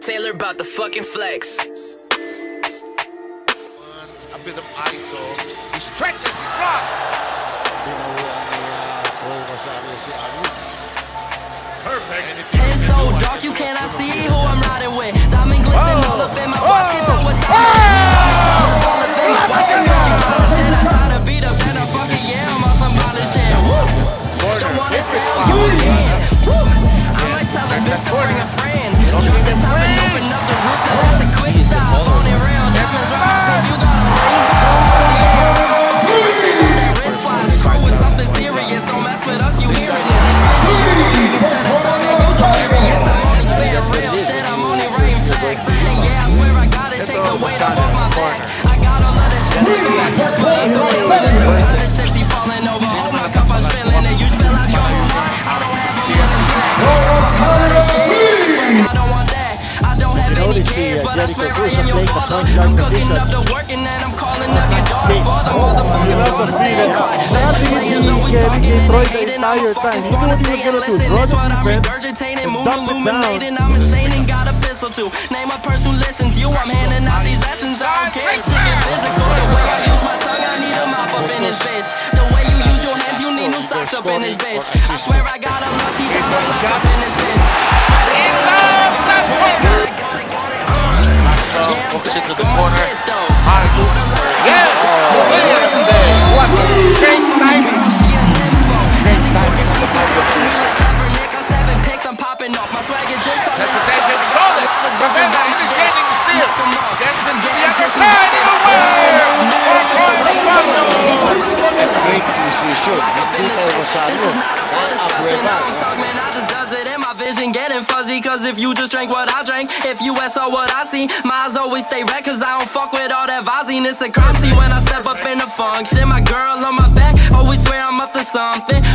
Taylor about the fucking flex. A bit of ISO. He stretches his block. Perfect. It's so dark you cannot see who I'm riding with. Diamond glisten all up in my watch. Get to what time. I try to beat up and I fucking yeah, I'm on some violent shit. Don't wanna tell you again. I might tell a bitch to bring a friend. Drink the top and open up the roof. That's a quick stop on it real. Diamonds right, you got a ring. That wristwatch crew with something serious. Don't mess with us, you hearing it. And yeah, I swear I got it, take the weight off my back. I got all of this shit, I just put it away. The chips, he falling over, hold my cup, I'm spilling it. You spill out your heart, I don't have a feeling back. I don't want that, I don't have any kids, but I swear I am your father. I'm cooking up the work and then I'm calling up your daughter for the motherfuckers wanna say it quiet. Legend players always talking and they hating, I'm a fucking wanna say and listen. It's what I'm regurgitating, moon illuminating, I'm insane and got a pistol too. Name a person who listens, you, I'm handing out these lessons. I don't care, shit get physical. The way I use my tongue, I need a mop up in this bitch. The way you use your hands, you need new socks up in this bitch. I swear I got a lucky down a lock up in this bitch. Hooks into the corner. High move. Yeah! What great timing. Great timing. I'm popping off my swagger just that's a danger. Stole it. Ravenna initiating the steal. Gets him to the other side. And great precision. Hindi kay Rosario. I just does it in my vision getting fuzzy. Cause if you just drank what I drank, if you saw what I see, my eyes always stay red. Cause I don't fuck with all that Vaziness and crime. See when I step up in the function, my girl on my back always swear I'm up to something.